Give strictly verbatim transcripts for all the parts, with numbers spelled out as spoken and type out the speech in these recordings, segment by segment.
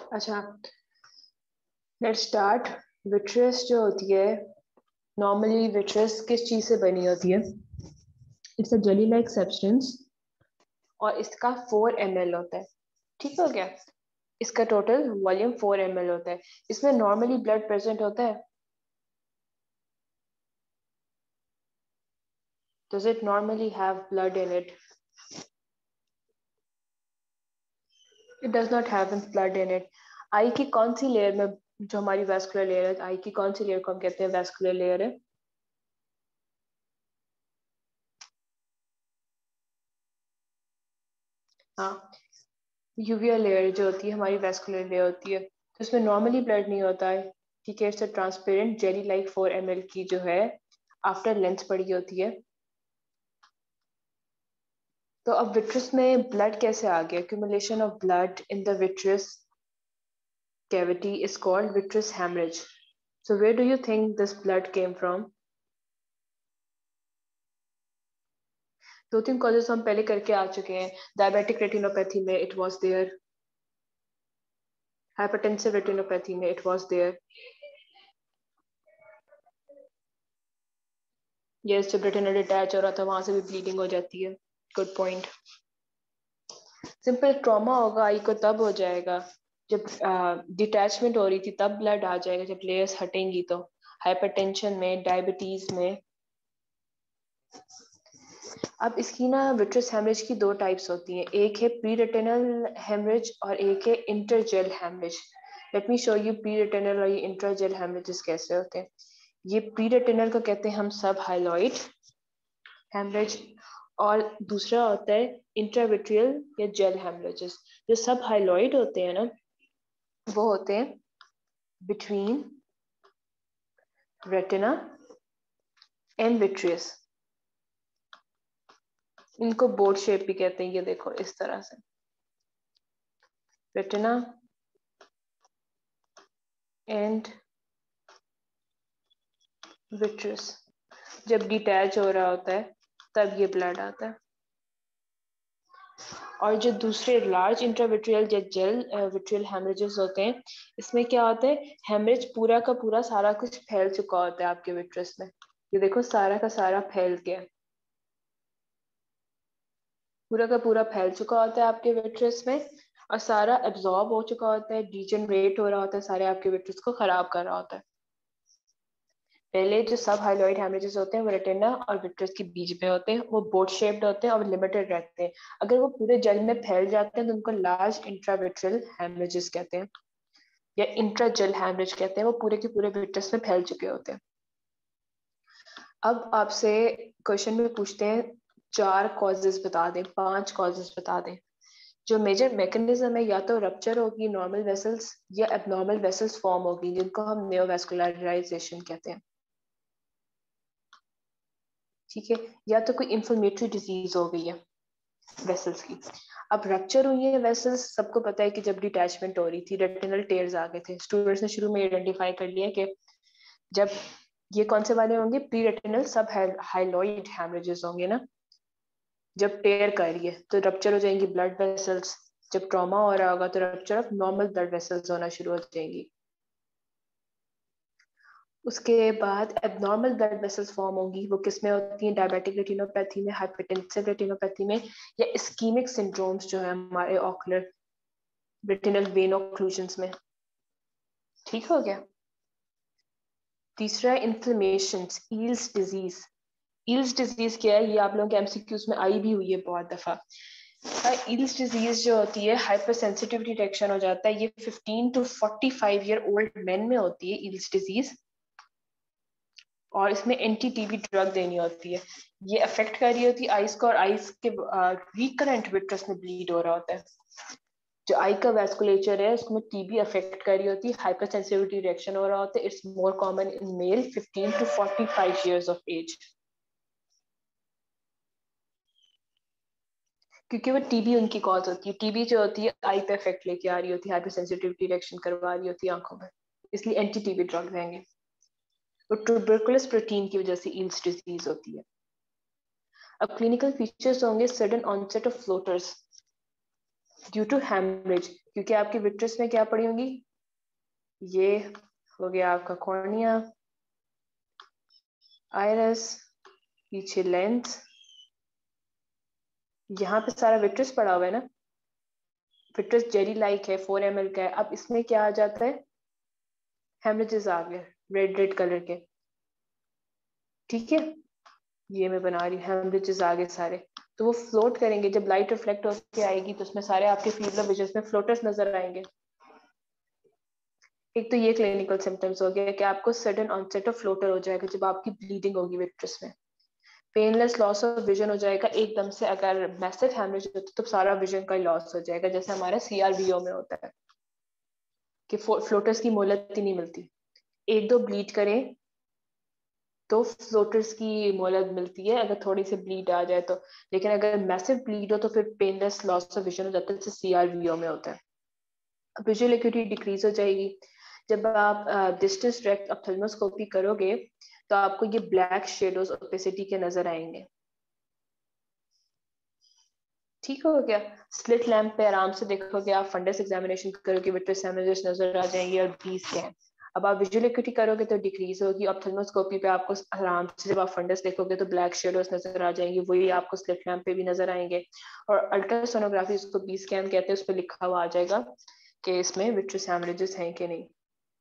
अच्छा, let's start. Vitreous जो होती है, नॉर्मली विट्रियस किस चीज से बनी होती है? It's a jelly like substance और इसका फोर एम एल होता है। ठीक हो गया? इसका total volume four M L होता है। इसमें नॉर्मली ब्लड प्रेजेंट होता है? Does it normally have blood in it? It does not have blood in it. आई की कौन सी लेयर में, जो हमारी वैस्कुलर लेयर है, आई की कौन सी लेयर को हम कहते हैं वैस्कुलर लेयर है? हाँ, यूवियर लेयर जो होती है हमारी वैस्कुलर लेयर होती है, तो इसमें नॉर्मली ब्लड नहीं होता है। ठीक है, it's a transparent jelly like four M L की जो है आफ्टर लेंस पड़ी होती है। तो अब विट्रस में ब्लड कैसे आ गया? Accumulation of blood in the vitreous cavity is called vitreous hemorrhage. So where do you think this blood came from? दो तीन कॉजेस हम पहले करके आ चुके हैं। डायबिटिक रेटिनोपैथी में it was there, hypertensive retinopathy में इट वाज देयर। यस, जब रेटिना डिटैच हो रहा था वहां से भी ब्लीडिंग हो जाती है। Good point. सिंपल ट्रॉमा होगा आई को तब हो जाएगा जब डिटैचमेंट हो रही थी, तब ब्लड आ जाएगा जब लेयर्स हटेंगी। तो हाइपरटेंशन में, डायबिटीज में। अब इसकी ना विट्रस हेमरेज की दो टाइप्स होती हैं, एक है प्री रेटिनल हेमरेज और एक है intragel haemorrhage. Let me show you preretinal और ये इंटरजेल हेमरेजेस कैसे होते हैं। ये प्री रेटिनल को कहते हैं हम सब हाइलॉइड हेमरेज, और दूसरा होता है इंट्राविट्रियल या जेल हेमरेजेस। जो सब हाइलॉइड होते हैं ना, वो होते हैं बिटवीन रेटिना एंड विट्रियस। इनको बोर्ड शेप भी कहते हैं। ये देखो इस तरह से, रेटिना एंड विट्रस। जब डिटैच हो रहा होता है तब ये ब्लड आता है। और जो दूसरे लार्ज इंट्राविट्रियल या जेल विट्रियल हेमरेजेस होते हैं, इसमें क्या होता है, हेमरेज पूरा का पूरा सारा कुछ फैल चुका होता है आपके विट्रस में। ये देखो सारा का सारा फैल गया, पूरा का पूरा फैल चुका होता है आपके विट्रस में, और सारा एब्जॉर्ब हो चुका होता है, डिजनरेट हो रहा होता है, सारे आपके विट्रस को खराब कर रहा होता है। पहले जो सब हाइलॉइड हेमरेजेस होते हैं वो रेटिना और विट्रस के बीच में होते हैं, वो बोट शेप्ड होते हैं और लिमिटेड रहते हैं। अगर वो पूरे जेल में फैल जाते हैं तो उनको लार्ज इंट्राविट्रियल हेमरेजेस कहते हैं या इंट्राजेल हेमरेज कहते हैं। वो पूरे के पूरे विट्रस में फैल चुके होते हैं। अब आपसे क्वेश्चन में पूछते हैं चार कॉजेस बता दें, पांच कॉजेस बता दें। जो मेजर मैकेनिज्म है, या तो रप्चर होगी नॉर्मल वेसल्स या एबनॉर्मल वेसल्स फॉर्म होगी, जिनको हम नियोवैस्कुलराइजेशन कहते हैं। ठीक है, या तो कोई इंफ्लेमेटरी डिजीज हो गई है वेसल्स की। अब रप्चर हुई है वेसल्स, सबको पता है कि जब डिटैचमेंट हो रही थी रेटिनल टेयर्स आ गए थे। स्टूडेंट्स ने शुरू में आइडेंटिफाई कर लिया कि जब ये कौन से वाले होंगे, preretinal subhyaloid haemorrhages होंगे ना। जब टेयर कर रही है तो रप्चर हो जाएंगी ब्लड वेसल्स। जब ट्रॉमा हो रहा होगा तो rupture of normal blood vessels होना शुरू हो जाएंगी। उसके बाद एबनॉर्मल ब्लड वेसल्स फॉर्म होंगी। वो किस में होती हैं? डायबिटिक रेटिनोपैथी में, हाइपरटेंसिव रेटिनोपैथी में, या इस्कीमिक सिंड्रोम्स जो है हमारे ऑकुलर रेटिनल वेन ऑक्लूजन्स में। ठीक हो गया। तीसरा inflammation, Eales disease. Eales disease क्या है, ये आप लोगों के एमसीक्यूज में आई भी हुई है बहुत दफा। ईल्स डिजीज जो होती है, हाइपर सेंसिटिविटी रिएक्शन हो जाता है। ये fifteen to forty five year old men में होती है ईल्स डिजीज, और इसमें एंटी टीबी ड्रग देनी होती है। ये अफेक्ट कर रही होती है आइस को, और आइस के रिकरेंट विट्रस में ब्लीड हो रहा होता है। जो आई का वैस्कुलेचर है उसमें टीबी अफेक्ट कर रही होती है, हाइपर सेंसिटिविटी रिएक्शन हो रहा होता है। It's more common in male fifteen to forty five years of age, क्योंकि वो टीबी उनकी कॉज होती है। टीबी जो होती है आई पे इफेक्ट लेके आ रही होती है, हाइपर सेंसिटिविटी रिएक्शन करवा रही होती है आंखों में, इसलिए एंटी टीबी ड्रग देंगे। तो ट्यूबरकुलस प्रोटीन की वजह से ईल्स डिजीज होती है। अब क्लिनिकल फीचर्स होंगे sudden onset of floaters. Due to haemorrhage, क्योंकि आपकी विट्रस में क्या पड़ी होंगी, ये हो गया आपका कॉर्निया, आइरिस, पीछे लेंस, यहाँ पे सारा विट्रस पड़ा हुआ है ना, विट्रस जेली लाइक है, फोर एम एल का है। अब इसमें क्या आ जाता है, हेमरेजेस आ गए रेड रेड कलर के, ठीक है, ये मैं बना रही हूँ, हेमरेजेस आ गए सारे, तो वो फ्लोट करेंगे, जब लाइट रिफ्लेक्ट होकर आएगी तो उसमें सारे आपके फील्ड ऑफ विजन में फ्लोटर्स नजर आएंगे। एक तो ये क्लिनिकल सिम्टम्स हो गया कि आपको सडन ऑनसेट ऑफ फ्लोटर हो जाएगा जब आपकी ब्लीडिंग होगी विट्रस में, पेनलेस लॉस ऑफ विजन हो जाएगा एकदम से, अगर मैसिव हेमरेज होता है तो सारा विजन का लॉस हो जाएगा, जैसे हमारा सीआरवीओ में होता है कि फ्लोटर्स की मोहलत ही नहीं मिलती, एक दो ब्लीड करें तो फ्लोटर्स की मोहलत मिलती है अगर थोड़ी सी ब्लीड आ जाए तो, लेकिन अगर मैसिव ब्लीड हो तो फिर पेनलेस लॉस ऑफ विजन हो जाता है, जैसे सीआरवीओ में होता है। विजुअल एक्यूटी डिक्रीज हो जाएगी। जब आप डिस्टेंस डायरेक्ट ऑप्थेल्मोस्कोपी करोगे तो आपको ये ब्लैक शेडोज ओपेसिटी के नजर आएंगे, ठीक हो गया। स्लिट लैम्प पे आराम से देखोगे, आप फंडस एग्जामिनेशन करोगे, विट्रस हेमरेजेस नजर आ जाएंगे और बी स्कैन। अब आप विजुअल एक्यूटी करोगे तो डिक्रीज होगी, ऑप्थेल्मोस्कोपी पे आपको आराम से जब आप फंडस देखोगे तो ब्लैक शेडोज नजर आ जाएंगी, वही आपको स्लिट लैम्प पे भी नजर आएंगे। और अल्ट्रासोनोग्राफी, उसको बी स्कैन कहते हैं, उस पर लिखा हुआ आ जाएगा कि इसमें विट्रस हेमरेजेस हैं कि नहीं।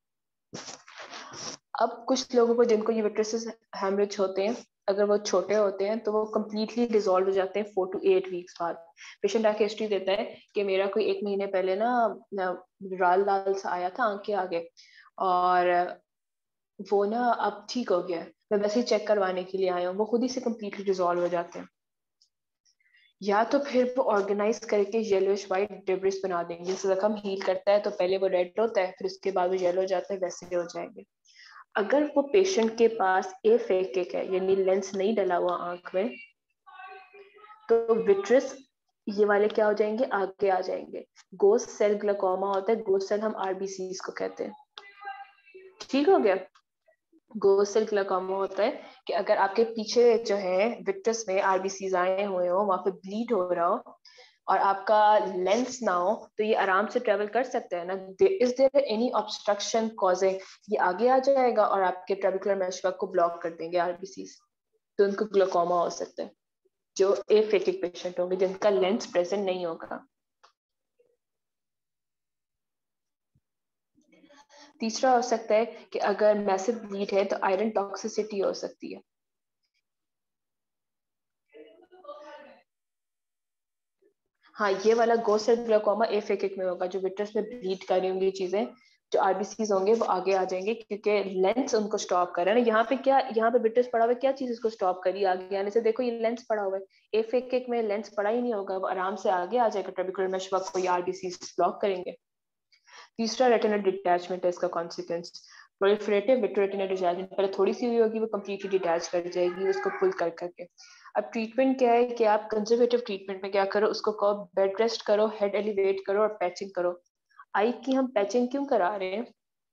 अब कुछ लोगों को जिनको ये विट्रस हेमरेज होते हैं, अगर वो छोटे होते हैं तो वो कम्प्लीटली डिसॉल्व हो जाते हैं फोर टू एट वीक्स बाद। पेशेंट आके हिस्ट्री देता है कि मेरा कोई एक महीने पहले ना लाल लाल सा आया था आंख के आगे, और वो ना अब ठीक हो गया है, मैं वैसे ही चेक करवाने के लिए आया हूँ, वो खुद ही से कम्प्लीटली डिसॉल्व हो जाते हैं। या तो फिर वो ऑर्गेनाइज करके येलोइश वाइट डिब्रिस बना देंगे, जैसे जख्म हील करता है तो पहले वो रेड होता है, फिर उसके बाद वो येलो हो जाता है, वैसे हो जाएंगे। अगर वो पेशेंट के पास एफेकिक है, यानी लेंस नहीं डला हुआ आंख में, तो विट्रस ये वाले क्या हो जाएंगे, आगे आ जाएंगे। गोस्ट सेल ग्लूकोमा होता है, गोस्ट सेल हम आरबीसी को कहते हैं, ठीक हो गया। गोस्ट सेल ग्लूकोमा होता है कि अगर आपके पीछे जो है विट्रस में आरबीसी आए हुए हो, वहां पे ब्लीड हो रहा हो और आपका लेंस ना हो, तो ये आराम से ट्रेवल कर सकता है ना, is there any obstruction causing, ये आगे आ जाएगा और आपके ट्रेबिकुलर मेशवर्क को ब्लॉक कर देंगे आरबीसी, तो उनको ग्लूकोमा हो सकता है, जो एफेकिक पेशेंट होंगे जिनका लेंस प्रेजेंट नहीं होगा। तीसरा हो सकता है कि अगर मैसिव ब्लीड है तो आयरन टॉक्सिसिटी हो सकती है। हाँ, ये वाला गोस्ट सेल ग्लूकोमा एफेकिक में होगा, जो विट्रस में ब्लीड कर रही होंगी चीजें, जो आरबीसीज होंगे वो आगे आ जाएंगे क्योंकि लेंस उनको स्टॉप कर रहा है ना। यहाँ पे क्या, यहाँ पे विट्रस पड़ा हुआ है, क्या चीज उसको स्टॉप करी आगे आने से, देखो ये लेंस पड़ा हुआ है, एफेकिक में लेंस पड़ा ही नहीं होगा, वो आराम से आगे आ जाएगा, ट्रेबिकुलर मेशवर्क को ये आरबीसीज ब्लॉक करेंगे। तीसरा रेटिनल डिटैचमेंट है इसका कॉन्सिक्वेंस, प्रोलिफरेटिव विट्रोरेटिनल डिटैचमेंट, पहले थोड़ी सी हुई होगी, वो कंप्लीटली डिटैच कर जाएगी उसको पुल कर करके। अब ट्रीटमेंट क्या है कि आप कंजर्वेटिव ट्रीटमेंट में क्या करो, उसको कहो बेड रेस्ट करो, हेड एलिवेट करो और पैचिंग करो। आई की हम पैचिंग क्यों करा रहे हैं,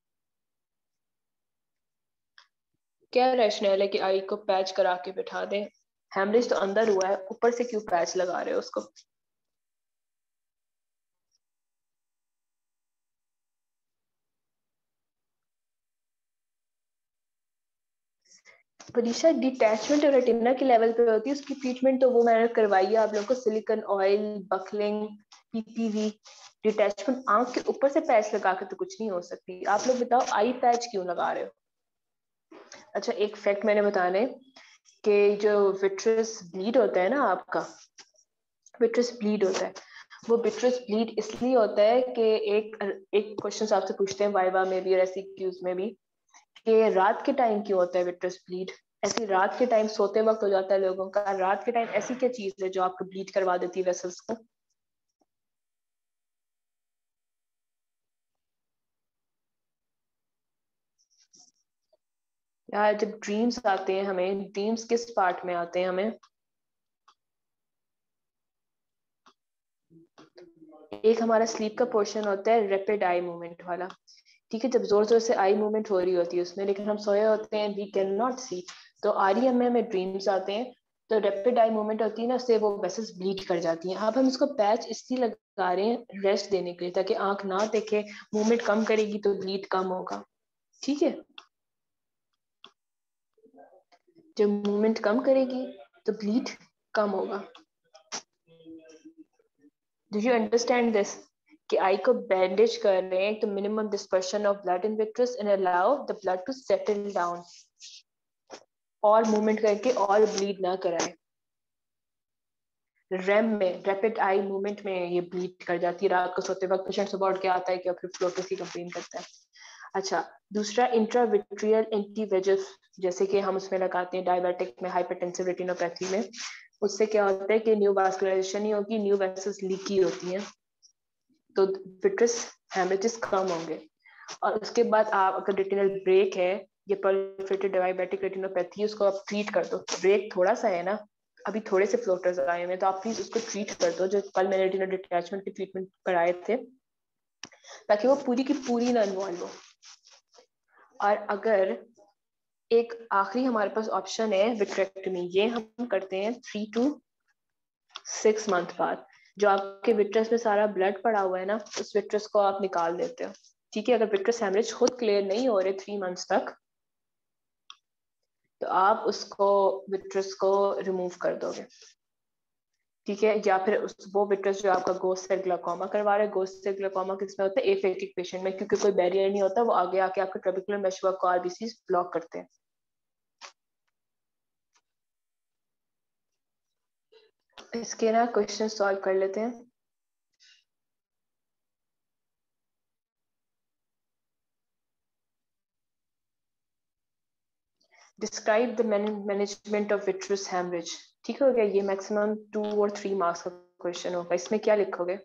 क्या रैशनल है कि आई को पैच करा के बिठा दें, हेमरेज तो अंदर हुआ है, ऊपर से क्यों पैच लगा रहे हो उसको। परीक्षा डिटैचमेंट रेटिना के लेवल पे होती है, उसकी ट्रीटमेंट तो वो मैंने करवाई है आप लोगों को, silicone oil, buckling, PPV. Detachment आंख के ऊपर से पैच लगा के तो कुछ नहीं हो सकती। आप लोग बताओ आई पैच क्यों लगा रहे हो। अच्छा, एक फैक्ट मैंने बताने कि जो विट्रस ब्लीड होता है ना आपका, विट्रस ब्लीड होता है, वो विट्रस ब्लीड इसलिए होता है कि एक एक क्वेश्चन आपसे पूछते हैं वाइवा में भी और ऐसी क्यूज में भी, कि रात के टाइम क्यों होता है विट्रस ब्लीड। ऐसी रात के टाइम सोते वक्त हो जाता है लोगों का, रात के टाइम ऐसी क्या चीज है जो आपको ब्लीड करवा देती है वेसल्स को। यार जब ड्रीम्स आते हैं हमें, ड्रीम्स किस पार्ट में आते हैं हमें, एक हमारा स्लीप का पोर्शन होता है रैपिड आई मूवमेंट वाला, ठीक है, जब जोर जोर से आई मूवमेंट हो रही होती है उसमें, लेकिन हम सोए होते हैं, वी कैन नॉट सी, तो आर ई एम ए में ड्रीम्स आते हैं। तो रैपिड आई मूवमेंट होती है ना, उससे वो वेसल्स ब्लीड कर जाती हैं। अब हम इसको पैच इसलिए लगा रहे हैं रेस्ट देने के लिए, ताकि आंख ना देखे, मूवमेंट कम करेगी तो ब्लीड कम होगा। ठीक है, जब मूवमेंट कम करेगी तो ब्लीड कम होगा। Do you understand this? कि आई को बैंडेज कर रहे हैं तो minimum dispersion of blood in vitreous and allow the blood to settle down, और मूवमेंट करके और ब्लीड ना कराए। रैम में, रैपिड आई मूवमेंट में ये ब्लीड कर जाती है। रात को सोते वक्त पेशेंट सुबह उठ के आता है कि फिर फ्लोटर्स की कंप्लेन करता है। अच्छा, दूसरा इंट्राविट्रियल एंटीवेजिफ, जैसे कि हम उसमें लगाते हैं डायबिटिक में, हाइपरटेंसिव रेटिनोपैथी में। उससे क्या होता है कि न्यू वास्कुलराइजेशन नहीं होगी, न्यू वेसल्स लीकी होती हैं, तो विट्रस हेमरेजेस कम होंगे। और उसके बाद आप अगर रेटिनल ब्रेक है, ये प्रोलिफरेटिव डायबिटिक रेटिनोपैथी, उसको आप ट्रीट कर दो। ब्रेक थोड़ा सा है ना, अभी थोड़े से फ्लोटर्स आए हुए हैं, तो आप प्लीज उसको ट्रीट कर दो, जो कल मैंने रेटिनल डिटैचमेंट की ट्रीटमेंट कराए थे, ताकि वो पूरी की पूरी ना इन्वॉल्व हो। और अगर एक आखिरी हमारे पास ऑप्शन है विट्रेक्टमी, ये हम करते हैं थ्री टू सिक्स मंथ बाद। जो आपके विट्रस में सारा ब्लड पड़ा हुआ है ना, उस विट्रस को आप निकाल देते हो। ठीक है, अगर विट्रस हेमरेज खुद क्लियर नहीं हो रहे थ्री मंथ्स तक, तो आप उसको विट्रस को रिमूव कर दोगे। ठीक है, या फिर उस वो विट्रस जो आपका गोस्ट सेल ग्लाकोमा करवा रहे हैं, गोस्ट सेल ग्लाकोमा किसमें होता है? एफेक्टिक पेशेंट में, क्योंकि कोई बैरियर नहीं होता, वो आगे आके आपके ट्रेबिकुलर मेशवर्क को आरबीसी ब्लॉक करते हैं। इसके ना क्वेश्चन सॉल्व कर लेते हैं। Describe the management of vitreous haemorrhage. ठीक हो गया, ये मैक्सिमम टू और थ्री मार्क्स का क्वेश्चन होगा। इसमें क्या लिखोगे?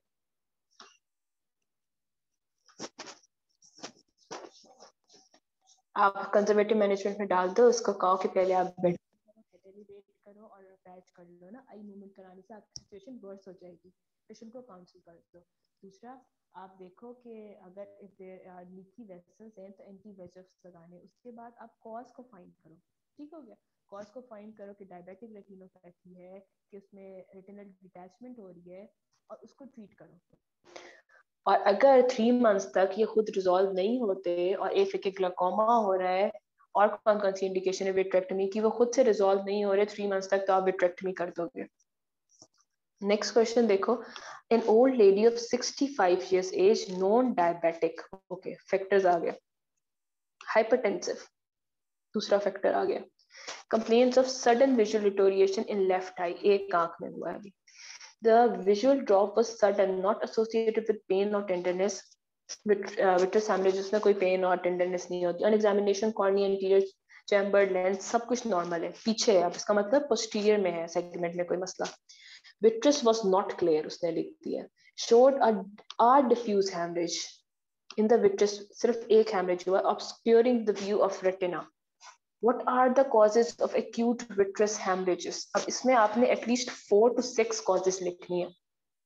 आप कंजर्वेटिव मैनेजमेंट में डाल दो, उसको कहो कि पहले आप बेड करो और पैच कर लो ना, आई मूवमेंट कराने से आपकी सिचुएशन वर्स हो जाएगी। पेशेंट को काउंसिल कर दो। दूसरा, आप देखो कि अगर if there are leaky vessels हैं तो एंटीवेजिएफ्स लगाने। उसके बाद आप कॉज को फाइंड करो। ठीक हो गया, कॉज को फाइंड करो कि डायबिटिक रेटिनोपैथी है, कि उसमें रेटिनल डिटैचमेंट हो रही है, और उसको ट्रीट करो। और अगर थ्री मंथ्स तक ये खुद रिजॉल्व नहीं होते और एफिक ग्लाकोमा हो रहा है, और कौन कौन सी इंडिकेशन है विट्रेक्टमी की, वो खुद से रिजॉल्व नहीं हो रहे थ्री मंथ्स तक, तो आप विट्रेक्टमी कर दोगे। नेक्स्ट क्वेश्चन देखो, an old lady of sixty five years age non diabetic, okay factors आ गया। हाइपरटेंसिव, दूसरा फैक्टर आ गया। Complaints of sudden visual deterioration in left eye, एक आंख में हुआ है अभी। The visual drop was sudden, not associated with pain or tenderness. Vitreous haemorrhages में कोई पेन और टेंडरनेस नहीं होती। On examination cornea interior chamber lens सब कुछ नॉर्मल है, पीछे है, अब इसका मतलब पोस्टीरियर में है, सेगमेंट में कोई मसला। विट्रस वाज नॉट क्लियर, उसने लिख दिया। Showed a diffuse haemorrhage in the vitreous, सिर्फ एक हेमरेज हुआ, obscuring the view of retina. What are the causes of acute vitreous hemorrhages? अब इसमें आपने at least four to six causes लिखनी है।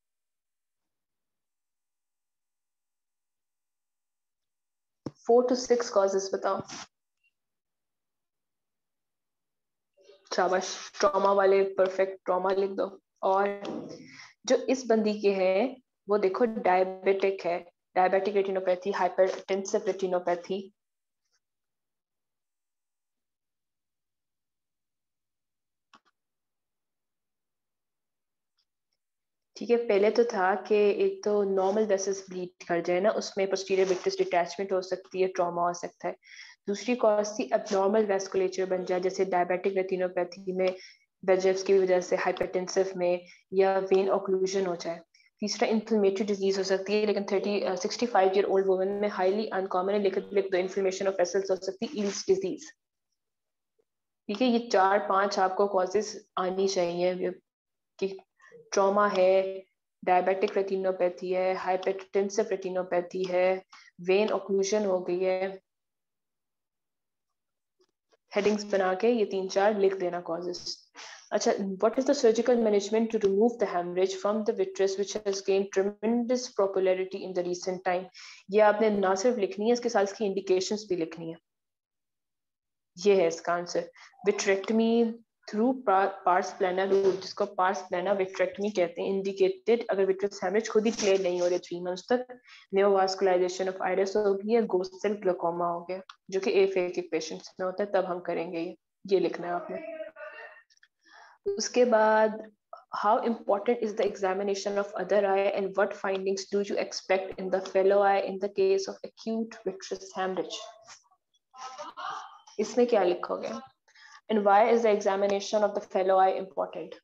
फोर टू सिक्स कॉजेस बताओ। शाबाश, ट्रॉमा वाले परफेक्ट ट्रॉमा लिख दो। और जो इस बंदी के हैं वो देखो डायबिटिक है, डायबिटिक रेटिनोपैथी, हाइपरटेंसिव रेटिनोपैथी। ठीक है, पहले तो था कि एक तो नॉर्मल वेसल्स ब्लीड कर जाए ना, उसमें पोस्टीरियर विट्रस डिटैचमेंट हो सकती है, ट्रॉमा हो सकता है। दूसरी कॉज थी एब्नॉर्मल वेस्कुलेचर बन जाए, जैसे डायबिटिक रेटिनोपैथी में वेजेफ्स की वजह से, हाइपरटेंसिव में, या वेन ऑक्लूजन हो जाए। तीसरा इन्फ्लेमेटरी डिजीज हो सकती है, लेकिन thirty sixty five year old woman में हाईली अनकॉमन है, लेकिन लिख दो इन्फ्लेमेशन ऑफ वेसल्स हो सकती है, ईल्स डिजीज। ठीक है, ये चार पांच आपको कॉजेस आनी चाहिए कि ट्रॉमा है, डायबिटिक रेटिनोपैथी है, हाइपरटेंसिव रेटिनोपैथी है, वेन ऑक्लूजन हो गई है। हेडिंग्स बना के ये तीन चार लिख देना कॉजेस। अच्छा, what is the surgical management to remove the haemorrhage from the vitreous which has gained tremendous popularity in the recent time. ये आपने ना सिर्फ लिखनी है, इसके साथ इसकी इंडिकेशंस भी लिखनी है। ये है इसका answer. Vitrectomy through pars plana route, जिसको पार्स प्लाना विट्रेक्टमी कहते हैं, इंडिकेटेड अगर विट्रस हेमरेज खुद ही क्लियर नहीं हो रहे थ्री मंथ्स तक, नेओवास्कुलाइजेशन ऑफ आइरिस हो गई है, गोस्ट सेल ग्लूकोमा हो गया, जो कि एफेक्टिव पेशेंट्स में होता है, तब हम करेंगे ये ये लिखना है आपने। उसके बाद how important is the examination of other eye and what findings do you expect in the fellow eye in the case of acute vitreous hemorrhage? इसमें क्या लिखोगे? And why is the examination of the fellow eye important?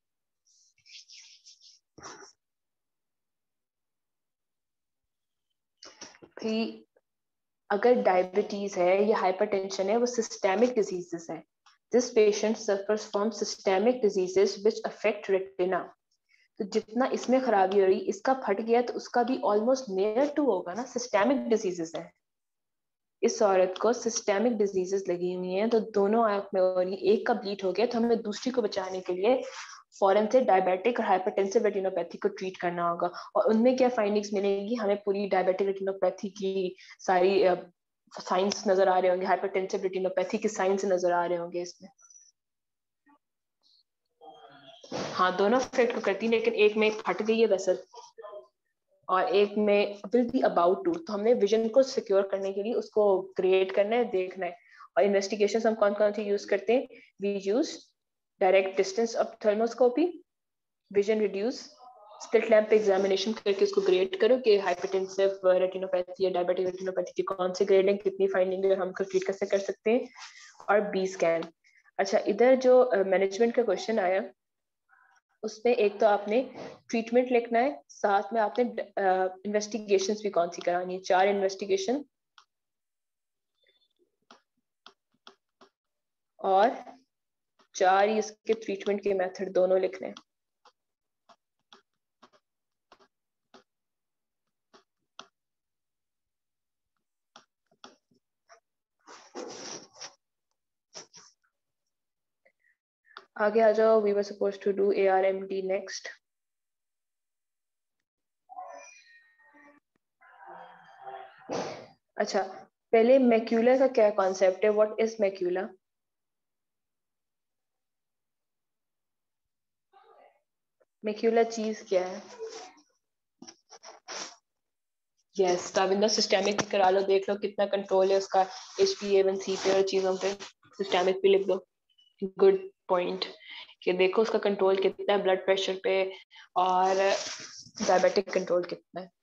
भी अगर diabetes है या hypertension है, वो systemic diseases है. This patient suffers from systemic diseases which affect retina. तो जितना इसमें खराबी हो रही, इसका फट गया तो उसका भी ऑलमोस्ट नियर टू होगा ना, सिस्टेमिक डिजीजेस है. इस औरत को सिस्टेमिक डिजीजेस लगी हुई हैं, तो दोनों आंख में हो रही, एक का ब्लीड हो गया तो हमें दूसरी को बचाने के लिए फौरन से डायबिटिक और हाइपरटेंसिव रेटिनोपैथी को ट्रीट करना होगा. और उनमें क्या फाइंडिंग्स मिलेंगी, हमें पूरी डायबिटिक रेटिनोपैथी की सारी साइंस नजर आ रहे होंगे, हाइपरटेंसिव रेटिनोपैथी के साइंस नजर आ रहे होंगे इसमें. हाँ, दोनों अफेक्ट को करती है, लेकिन एक में फट गई है वेसल और एक में विल बी अबाउट टू, तो हमने विजन को सिक्योर करने के लिए उसको क्रिएट करना है, देखना है. और इन्वेस्टिगेशन हम कौन कौन सी यूज करते हैं? We use direct distance ophthalmoscopy, vision reduce, slit lamp पे एग्जामिनेशन करके उसको ग्रेड करो कि हाइपरटेंसिव रेटिनोपैथी या डायबिटिक रेटिनोपैथी की कौन से ग्रेड है, कितनी फाइंडिंग है, हम ट्रीट कैसे कर सकते हैं. और बी स्कैन. अच्छा, इधर जो मैनेजमेंट uh, का क्वेश्चन आया, उसमें एक तो आपने ट्रीटमेंट लिखना है, साथ में आपने इन्वेस्टिगेशंस uh, भी कौन सी करानी है, चार इन्वेस्टिगेशन और चार ही इसके ट्रीटमेंट के मेथड दोनों लिखने हैं. आगे आ जाओ. We were supposed to do ARMD next. अच्छा, पहले मैक्यूला का क्या कॉन्सेप्ट है? What is macula? मैक्यूला चीज क्या है? यस, ताविंदा सिस्टेमिक करा लो, देख लो कितना कंट्रोल है उसका H P A one C पे और चीजों पे. सिस्टेमिक भी लिख दो. गुड पॉइंट कि देखो उसका कंट्रोल कितना है ब्लड प्रेशर पे और डायबिटिक कंट्रोल कितना है.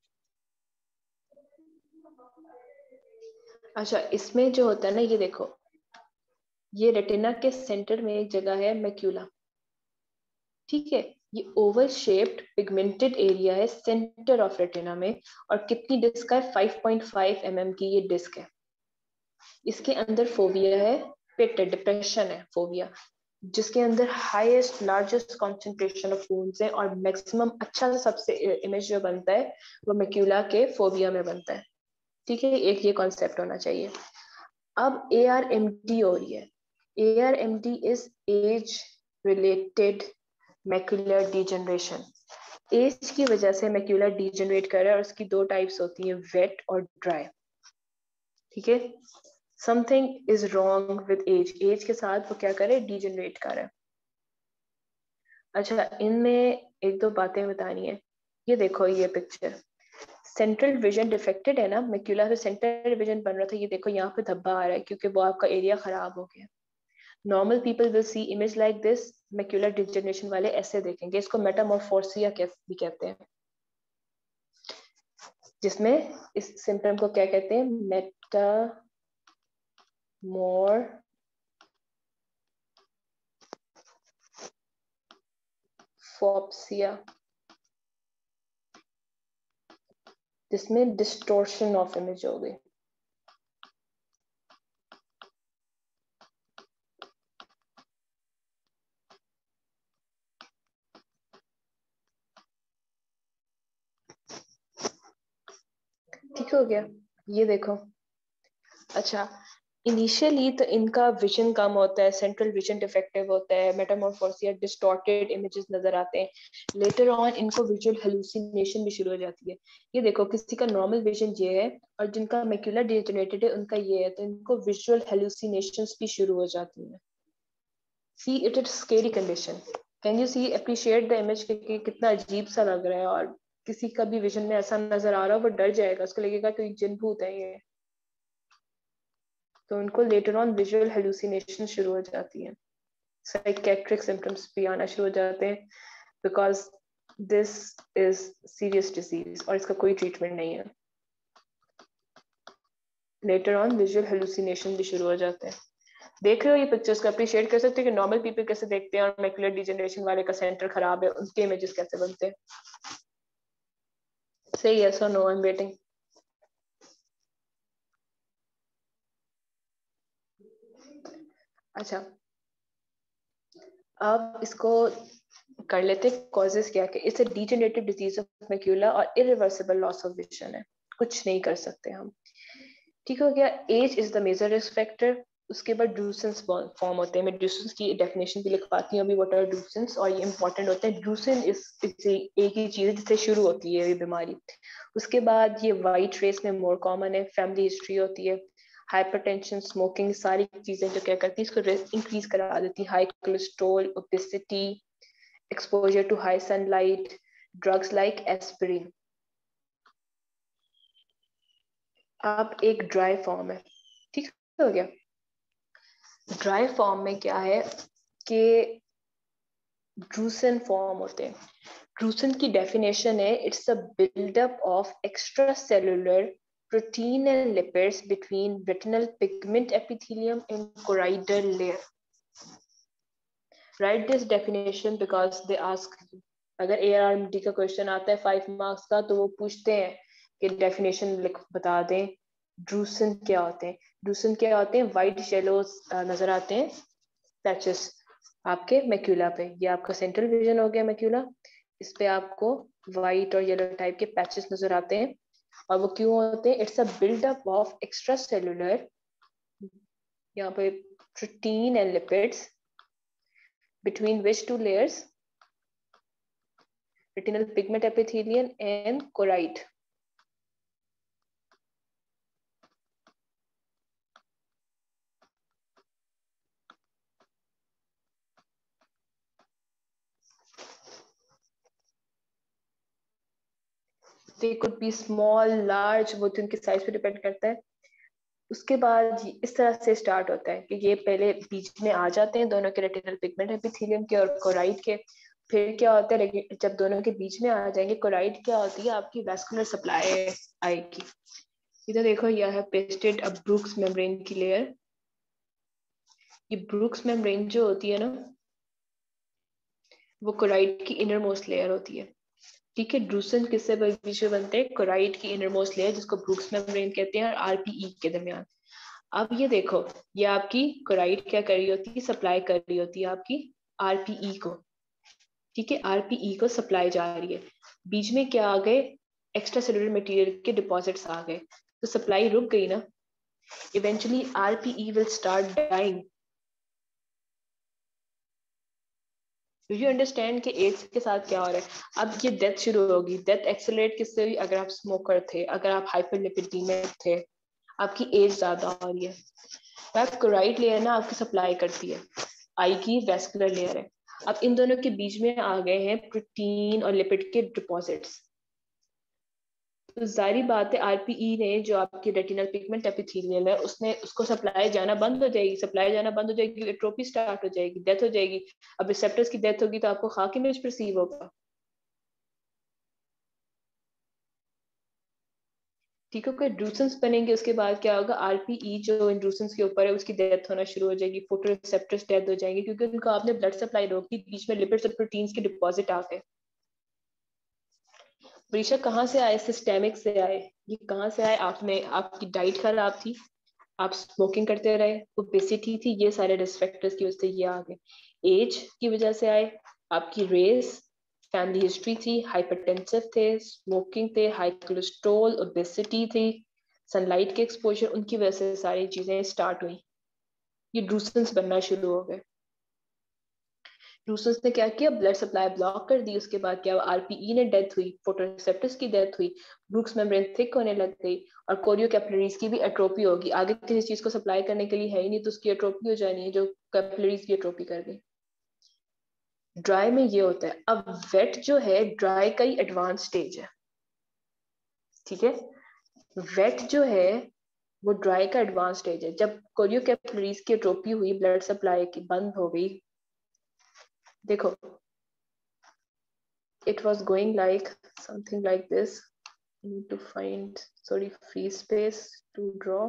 अच्छा, इसमें जो होता है ना, ये देखो, ये रेटिना के सेंटर में एक जगह है मैक्यूला, ठीक है. ये ओवल शेप्ड पिगमेंटेड एरिया है सेंटर ऑफ रेटिना में, और कितनी डिस्क है? Five point five M M की ये डिस्क है. इसके अंदर फोविया है, पिट डिप्रेशन है फोविया, जिसके अंदर highest largest concentration of wounds है, और मैक्सिमम अच्छा सबसे इमेज जो बनता है वो मैक्यूला के फोविया में बनता है. ठीक है, एक ये कॉन्सेप्ट होना चाहिए. अब ए आर एम डी हो रही है. A R M D is age related macular degeneration. Age की वजह से मैक्यूलर डिजेनरेट कर रहा है, और उसकी दो टाइप्स होती है, वेट और ड्राई. ठीक है, something is wrong with age. Age के साथ वो क्या करे? डिजेनरेट कर रहा है. अच्छा, इनमें एक दो बातें बतानी है. ये देखो, ये पिक्चर सेंट्रल विजन डिफेक्टेड है ना, मैक्यूला से सेंट्रल विजन बन रहा था. ये देखो यहाँ पे धब्बा आ रहा है क्योंकि वो आपका एरिया खराब हो गया. Normal people will see image like this. Macular degeneration वाले ऐसे देखेंगे. इसको मेटामॉर्फोसिया भी कहते हैं, जिसमें इस सिम्टम को क्या कहते हैं? मेटामॉर्फोसिया, जिसमें डिस्टोर्शन ऑफ इमेज हो गई. ठीक हो गया, ये देखो. अच्छा, इनिशियली तो इनका विजन कम होता है, सेंट्रल विजन डिफेक्टिव होता है, मेटामॉर्फोसिया, डिस्टॉर्टेड इमेजेस नजर आते हैं. लेटर ऑन इनको विजुअल हेलुसिनेशन भी शुरू हो जाती है. ये देखो, किसी का नॉर्मल विजन ये है और जिनका मैक्यूलर डिजेनरेटेड है उनका ये है, तो इनको विजुअल हेलुसिनेशंस भी शुरू हो जाती हैं. See it is scary condition. Can you see appreciate the image कि कितना अजीब सा लग रहा है, और किसी का भी विजन में ऐसा नजर आ रहा हो वो डर जाएगा, उसको लगेगा कोई जिन भूत है ये, तो उनको लेटर ऑन विजुअल हेलुसिनेशन शुरू हो जाती है, साइकेट्रिक सिम्टम्स भी आना शुरू हो जाते हैं, because this is serious disease और इसका कोई ट्रीटमेंट नहीं है। लेटर ऑन विजुअल हेलुसिनेशन भी शुरू हो जाते हैं। देख रहे हो ये पिक्चर्स को, अप्रिशिएट कर सकते हो कि नॉर्मल पीपल कैसे देखते हैं और मैकुलर डिजेनरेशन वाले का सेंटर खराब है, उनके इमेजेस कैसे बनते हैं। Say yes or no, I'm waiting. अच्छा, अब इसको कर लेते हैं कॉजेस क्या क्या। It's a degenerative disease of macula और इरिवर्सिबल लॉस ऑफ विजन है, कुछ नहीं कर सकते हम। ठीक हो गया। Age is the major risk factor. उसके बाद ड्रूसेंस फॉर्म होते हैं। मैं ड्रूसेंस की डेफिनेशन भी लिखवाती हूँ अभी, व्हाट आर ड्रूसेंस, और ये इंपॉर्टेंट होते हैं। ड्रूसेन इस एक ही चीज है जिससे शुरू होती है ये बीमारी। उसके बाद ये वाइट रेस में मोर कॉमन है, फैमिली हिस्ट्री होती है, हाइपरटेंशन, स्मोकिंग, सारी चीजें जो क्या करती है इसको इंक्रीज करा देती है। High cholesterol, obesity, exposure to high sunlight, drugs like aspirin. अब एक ड्राई फॉर्म है, ठीक हो गया। ड्राई फॉर्म में क्या है कि ड्रूसन फॉर्म होते हैं। ड्रूसन की डेफिनेशन है, it's a buildup of extracellular protein and lipids between retinal pigment epithelium and choroidal layer. Write this definition because they ask you. अगर ए आर एम डी का question आता है five marks का, तो वो पूछते हैं कि डेफिनेशन लिख बता दें ड्रूसन क्या होते हैं। ड्रूसन क्या होते हैं, वाइट शेलोज नजर आते हैं पैचेस आपके मैक्यूला पे। ये आपका सेंट्रल विजन हो गया मैक्यूला, इस पे आपको व्हाइट और येलो टाइप के पैचेस नजर आते हैं। और वो क्यों होते हैं, it's a buildup of extracellular, यहाँ पे protein and lipids between which two layers, retinal pigment epithelium and choroid. They could be small, large, वो तो उनके साइज पे डिपेंड करता है। उसके बाद इस तरह से स्टार्ट होता है कि ये पहले बीच में आ जाते हैं दोनों के, रेटिनल पिगमेंट एपिथेलियम के और कोराइड के। फिर क्या होता है, जब दोनों के बीच में आ जाएंगे, कोराइड क्या होती है आपकी वैस्कुलर सप्लाई आएगी। इधर देखो यह है पेस्टेड अब ब्रूक्स मेम्ब्रेन की लेयर। ये ब्रूक्स मेम्ब्रेन जो होती है ना, वो कोराइड की इनर मोस्ट लेयर होती है। ठीक है, ड्रूसन किससे बीच में बनते हैं, कोराइड की इनर मोस्ट लेयर जिसको ब्रूक्स मेम्ब्रेन कहते हैं और आरपीई के दरमियान। अब ये देखो, ये आपकी कोराइड क्या कर रही होती है, सप्लाई कर रही होती है आपकी आरपीई को। ठीक है, आरपीई को सप्लाई जा रही है। बीच में क्या आ गए, एक्स्ट्रा सेलुलर मटेरियल के डिपॉजिट्स आ गए, तो सप्लाई रुक गई ना। Eventually RPE will start dying. Do you understand कि एड्स के साथ क्या हो रहा है। अब ये डेथ शुरू होगी। डेथ एक्सेलरेट किससे हुई, अगर आप स्मोकर थे, अगर आप हाइपरलिपिडीमिक थे, आपकी एज ज्यादा हो रही है। वह कोराइड लेयर ना आपकी सप्लाई करती है, आई की वैस्कुलर लेयर है। अब इन दोनों के बीच में आ गए हैं प्रोटीन और लिपिड के डिपॉजिट्स। तो जारी बात है आरपीई ने जो आपकी रेटिनल पिगमेंट एपिथेलियम है, उसने उसको सप्लाई जाना बंद हो जाएगी। सप्लाई जाना बंद हो जाएगी, एट्रोपी स्टार्ट हो जाएगी, डेथ हो जाएगी। अब रिसेप्टर्स की डेथ होगी तो आपको खाकी इमेज परसीव होगा। ठीक है, कोई ड्रूसेंस बनेंगे, उसके बाद क्या होगा, आरपीई जो इंड्रूसेंस के ऊपर है उसकी डेथ होना शुरू हो जाएगी, फोटो रिसेप्टर्स डेथ हो जाएंगे, क्योंकि उनको आपने ब्लड सप्लाई रोक दी, बीच में लिपिड्स और प्रोटीन्स के डिपॉजिट आ गए। प्रेशर कहाँ से आए, सिस्टेमिक से आए। ये कहाँ से आए, आपने आपकी डाइट खराब थी, आप स्मोकिंग करते रहे, ओबेसिटी थी, ये सारे रिस्क फैक्टर्स की वजह से ये आ गए। एज की वजह से आए, आपकी रेस, फैमिली हिस्ट्री थी, हाइपरटेंसिव थे, स्मोकिंग थे, हाई कोलेस्ट्रॉल, ओबेसिटी थी, सनलाइट के एक्सपोजर, उनकी वजह से सारी चीजें स्टार्ट हुई, ये ड्रूसेंस बनना शुरू हो गए। ड्रूसेंस ने क्या किया, ब्लड सप्लाई ब्लॉक कर दी। उसके बाद क्या, आरपीई ने डेथ हुई, फोटोरिसेप्टर्स की डेथ हुई, ब्रूक्स मेम्ब्रेन थिक होने लग गई, और कोरियो कैपिलरीज की भी एट्रोपी होगी। आगे किसी चीज को सप्लाई करने के लिए है ही नहीं, तो उसकी एट्रोपी हो जानी है, जो कैपिलरीज भी एट्रोफी कर गई। ड्राई में ये होता है। अब वेट जो है ड्राई का ही एडवांस स्टेज है, ठीक है। वेट जो है वो ड्राई का एडवांस स्टेज है। जब कोरियोकैपिलरीज की एट्रोफी हुई, ब्लड सप्लाई की बंद हो गई, देखो it was going like something like this. I need to find sorry free space to draw.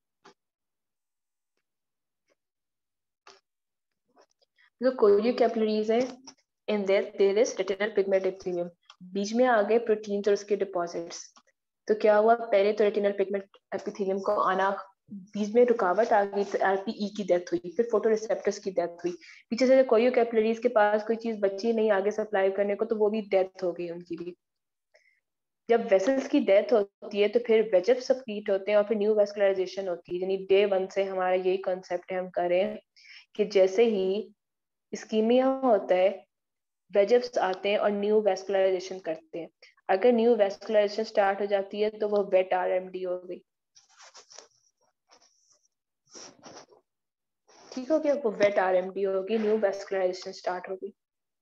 जो कोरियोकैपिलरीज है, in there there is retinal pigment epithelium, बीच में आ गए प्रोटीन्स और उसके डिपॉजिट्स। तो क्या हुआ, पहले तो रेटिनल पिगमेंट एपिथेलियम को आना, बीच में रुकावट आ गई तो आरपीई की डेथ हुई, फिर फोटो रिसेप्टर्स की डेथ हुई, पीछे से कोरियोकैपिलरीज के पास कोई चीज बची नहीं आगे सप्लाई करने को, तो वो भी डेथ हो गई उनकी भी। जब वेसल्स की डेथ होती है तो फिर वेजअप सप्लीट होते हैं और फिर न्यू वेस्कुलराइजेशन होती है। यानी डे वन से हमारा यही कॉन्सेप्ट है, हम करें कि जैसे ही इस्कीमिया होता है वेजअप्स आते हैं और न्यू वेस्कुलराइजेशन करते हैं। अगर न्यू वेस्कुलराइजेशन स्टार्ट हो जाती है तो वो वेट आरएमडी हो गई, ठीक हो गया, वो वेट आरएमडी होगी, न्यू वेस्कुलराइजेशन स्टार्ट होगी।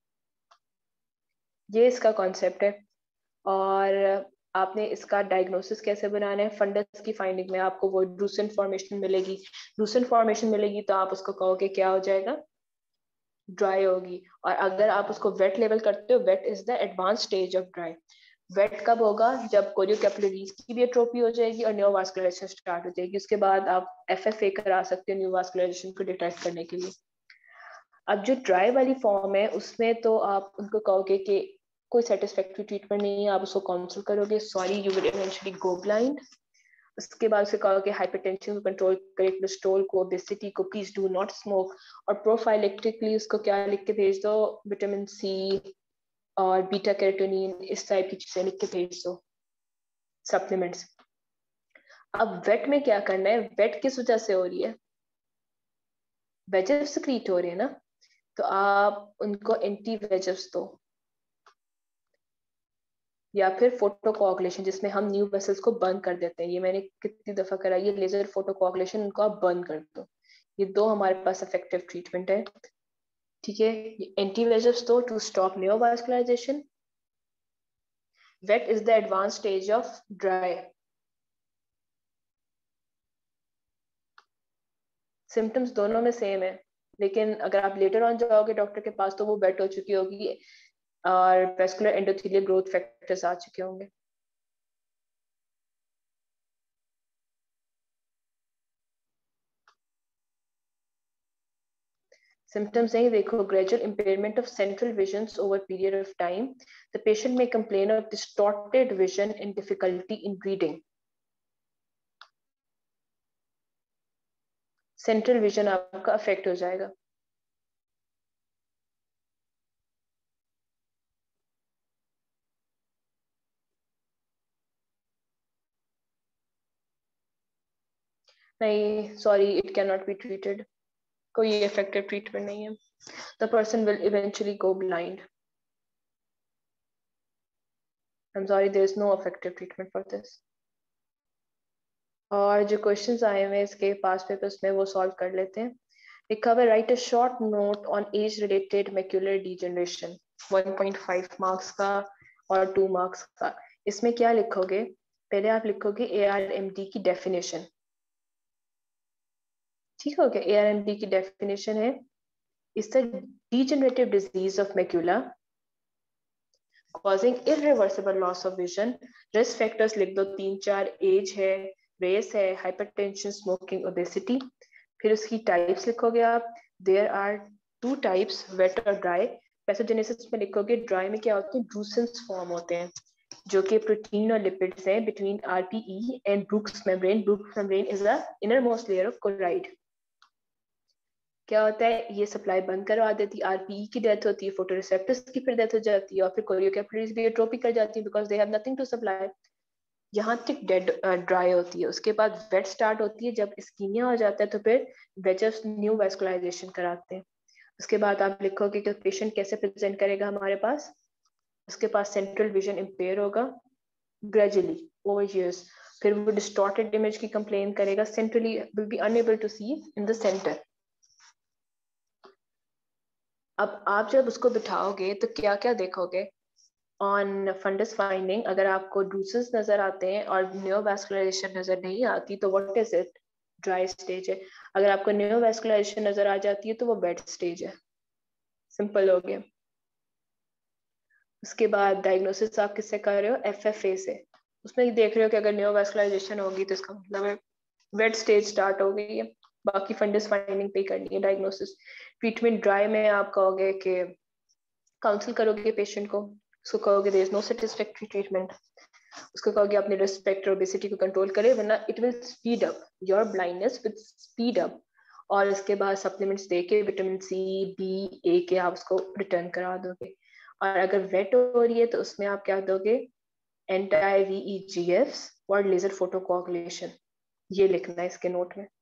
ये इसका कॉन्सेप्ट है। और आपने इसका डायग्नोसिस कैसे बनाना है, फंडस की फाइंडिंग में आपको वो ड्रूसेंट फॉर्मेशन मिलेगी, ड्रूसेंट फॉर्मेशन मिलेगी तो आप उसको कहोगे क्या हो जाएगा, ड्राई होगी। और अगर आप उसको वेट लेवल करते हो, wet is the advance stage of dry. Wet कब होगा, जब कोरियोकैपिलरीज की भी एट्रोफी हो जाएगी और न्यू वास्कुलराइजेशन स्टार्ट हो जाएगी। उसके बाद आप एफएफए करा सकते हो न्यू वास्कुलराइजेशन को डिटेक्ट करने के लिए। अब जो ड्राई वाली फॉर्म है उसमें तो आप उनको कहोगे कि कोई सेटिस्फैक्टरी ट्रीटमेंट नहीं है, आप उसको काउंसिल करोगे, sorry you will eventually go blind. उसके बाद उसे कहोगे हाइपरटेंशन को कंट्रोल करे, कोलेस्ट्रॉल को, ओबेसिटी को, प्लीज डू नॉट स्मोक। और प्रोफाइलेक्टिकली उसको क्या लिख के भेज दो, विटामिन सी और बीटा कैरोटीन, इस टाइप की चीजें लिख के भेज दो, सप्लीमेंट्स। अब वेट में क्या करना है, वेट किस वजह से हो रही है, वेजअप सिक्रीट हो रही है ना, तो आप उनको एंटी वेजअप्स दो, या फिर फोटो कोआगुलेशन जिसमें हम न्यू वेसल्स को बर्न कर देते हैं। ये मैंने कितनी दफा करा, ये लेजर फोटो कोआगुलेशन, उनको आप बर्न कर दो। ये दो हमारे पास इफेक्टिव ट्रीटमेंट है, ठीक है। एंटी वेजअप्स दो to stop neovascularisation. Wet is the advance stage of dry. Symptoms दोनों में सेम है, लेकिन अगर आप लेटर ऑन जाओगे डॉक्टर के पास तो वो वेट हो चुकी होगी और वेस्कुलर एंडोथेलियल ग्रोथ फैक्टर्स आ चुके होंगे। Symptoms नहीं देखो, gradual impairment of central visions over period of time. The patient may complain of distorted vision and difficulty in reading. Central vision आपका affect हो जाएगा। नहीं, sorry, it cannot be treated. कोई effective treatment नहीं है। The person will eventually go blind. I'm sorry, there is no effective treatment for this. और जो questions आए हुए इसके पास पेपर्स में वो सॉल्व कर लेते हैं। लिखा हुआ write a short note on age related macular degeneration, one point five marks का और टू मार्क्स का। इसमें क्या लिखोगे, पहले आप लिखोगे ए आर एम डी की डेफिनेशन, ठीक हो गया। ए आर एम डी की डेफिनेशन है, it's the degenerative disease of macula causing irreversible loss of vision। Risk factors लिख दो तीन चार, एज है, रेस है, हाइपरटेंशन, स्मोकिंग, ओबेसिटी। फिर उसकी टाइप्स लिखोगे आप, there are two types, wet और ड्राई। पैथोजेनेसिस में लिखोगे ड्राई में क्या होते हैं, ड्रूसेंस फॉर्म होते हैं जो कि प्रोटीन और लिपिड्स हैं between RPE and Bruch's membrane. Bruch's membrane is the innermost layer of choroid. क्या होता है, ये सप्लाई बंद करवा देती है, आरपीई की डेथ होती है, फोटो रिसेप्टर्स की फिर डेथ हो जाती है और फिर कोरियोकैपिलरीज भी एट्रोफी कर जाती है because they have nothing to supply. यहाँ तक डेड ड्राई होती है। उसके बाद वेट स्टार्ट होती है, जब इस्कीमिया हो जाता है तो फिर वेजस न्यू वेस्कुलराइजेशन कराते हैं। उसके बाद आप लिखोगे कि पेशेंट कैसे प्रेजेंट करेगा हमारे पास, उसके पास सेंट्रल विजन इम्पेयर होगा ग्रेजुअली ओवर ईयर्स, फिर वो डिस्टॉर्टेड इमेज की कंप्लेन करेगा, centrally will be unable to see in the centre. अब आप जब उसको बिठाओगे तो क्या क्या देखोगे? ऑन फंडस फाइंडिंग, अगर आपको ड्रूसेस नजर आते हैं और नियोवास्कुलराइजेशन नजर नहीं आती तो what is it? Dry stage है। अगर आपको नियोवास्कुलराइजेशन नजर आ जाती है तो वो बेड स्टेज है। सिंपल हो गया। उसके बाद डायग्नोसिस आप किससे कर रहे हो? एफ एफ ए से। उसमें देख रहे हो कि अगर नियोवास्कुलराइजेशन होगी तो इसका मतलब है वेट स्टेज स्टार्ट हो गई है। बाकी फंडस फाइंडिंग पे करनी है डायग्नोसिस। ट्रीटमेंट ड्राई में आप कहोगे कि काउंसिल करोगे पेशेंट को, उसको कहोगे there is no satisfactory treatment, उसको कहोगे अपने रिस्पेक्ट और ओबेसिटी को कंट्रोल करे वरना it will speed up your blindness with speed up. और इसके बाद सप्लीमेंट्स दे के विटामिन सी बी ए के आप उसको रिटर्न करा दोगे। और अगर वेट हो रही है तो उसमें आप क्या दोगे? Anti V E G F और लेजर फोटोकोगुलेशन। ये लिखना है इसके नोट में।